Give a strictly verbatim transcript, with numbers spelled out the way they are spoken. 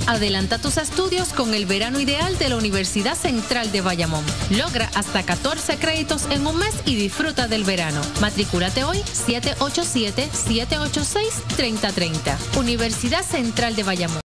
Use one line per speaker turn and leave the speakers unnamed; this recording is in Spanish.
Adelanta tus estudios con el verano ideal de la Universidad Central de Bayamón. Logra hasta catorce créditos en un mes y disfruta del verano. Matricúlate hoy siete ocho siete, siete ocho seis, tres cero tres cero. Universidad Central de Bayamón.